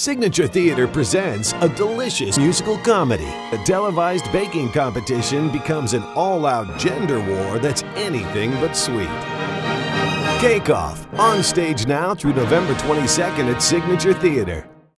Signature Theater presents a delicious musical comedy. A televised baking competition becomes an all-out gender war that's anything but sweet. Cake Off, on stage now through November 22nd at Signature Theater.